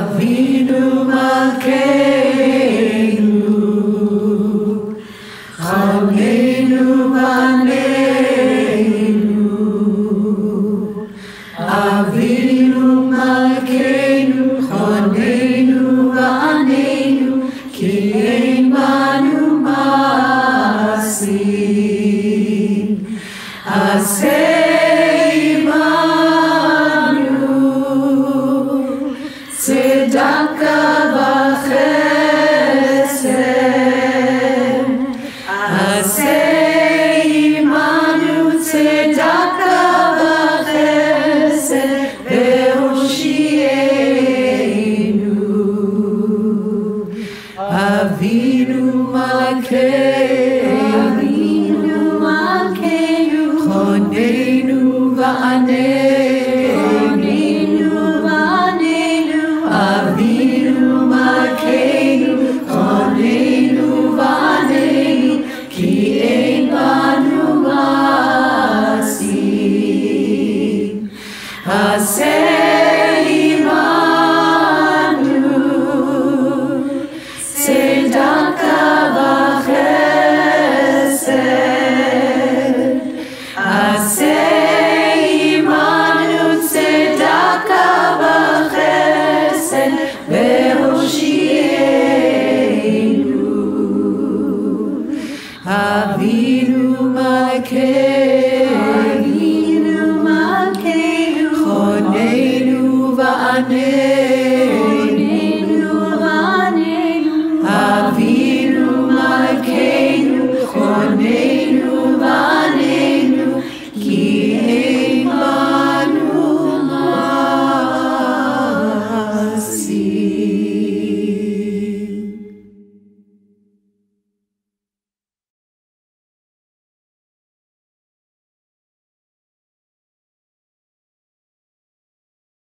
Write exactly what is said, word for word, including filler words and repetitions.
Avinu Malkeinu, Chonenu v'aneinu. Avinu Malkeinu, Chonenu v'aneinu, ki ein banu masim. Aseh imanu, tzedaka v'chesed. Aseh imanu, tzedaka v'chesed, ve'oshienu. Avinu Malkeinu, Chonenu v'aneinu, Avinu Malkeinu, Chonenu v'aneinu, ki ein banu masim.